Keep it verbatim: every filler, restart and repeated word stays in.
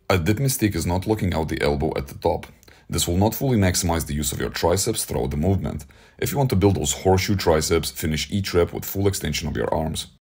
A dipping stick is not looking out the elbow at the top. This will not fully maximize the use of your triceps throughout the movement. If you want to build those horseshoe triceps, finish each rep with full extension of your arms.